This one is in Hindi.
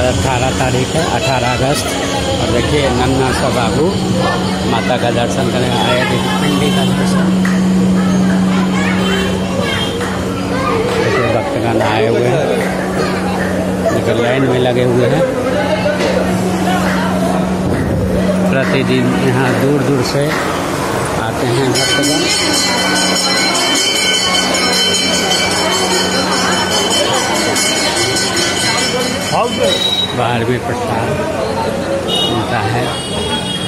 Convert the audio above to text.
18 तारीख है, 18 अगस्त। और देखिए नन्ना सा बाबू माता का दर्शन करने आए, देखिए पिंडी का दर्शन। देखिए भक्तगण आए हुए हैं, देखिए लाइन में लगे हुए हैं। प्रतिदिन यहाँ दूर दूर से आते हैं भक्तगण। बाहर भी प्रसाद मिलता है।